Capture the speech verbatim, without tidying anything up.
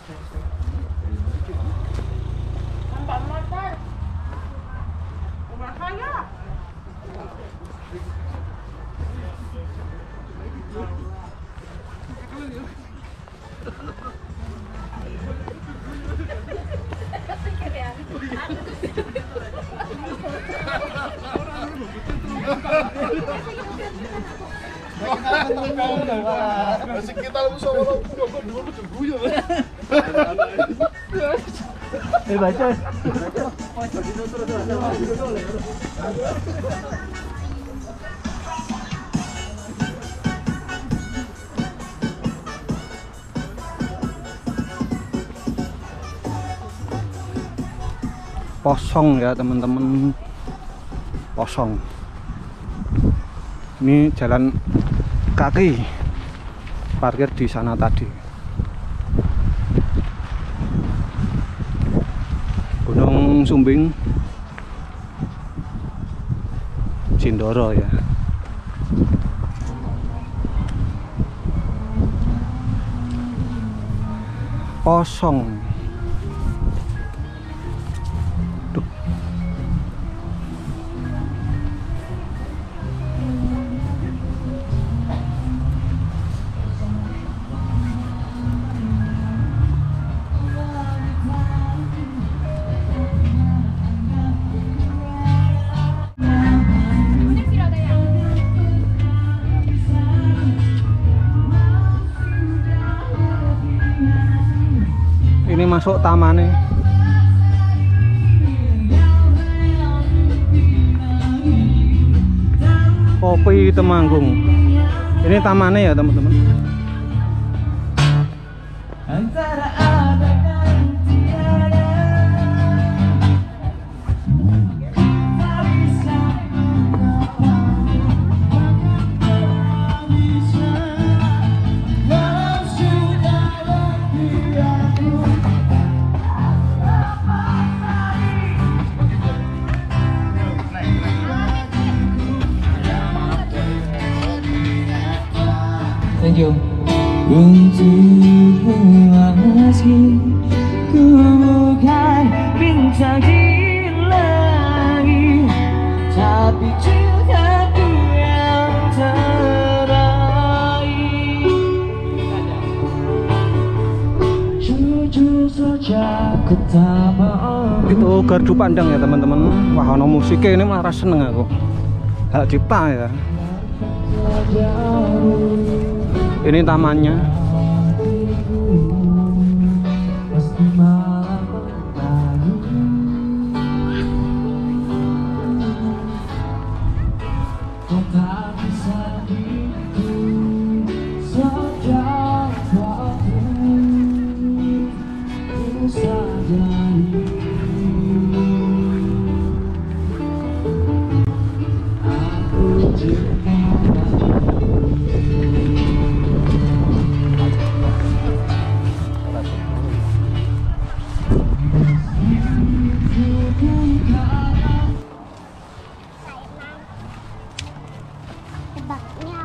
Nampak motor. Rumah saya. Masih kita lu sama orang tua kok dulu tuh guyon. Eh baca. Kosong ya teman-teman, kosong. Ini jalan kaki, parkir di sana tadi. Gunung Sumbing, Sindoro ya. Kosong. Duh. Ini masuk tamannya. Kopi Temanggung. Ini tamannya ya teman-teman. Antara ada dan tiada. Thank you. Untukmu masih ku bukan bintang di langit, tapi cintaku yang terakhir. Jujur saja ku tak mau. Itu gardu pandang ya teman-teman. Wah, ono musiknya ini malah seneng aku. Hak cipta ya. Ini tamannya. Tebaknya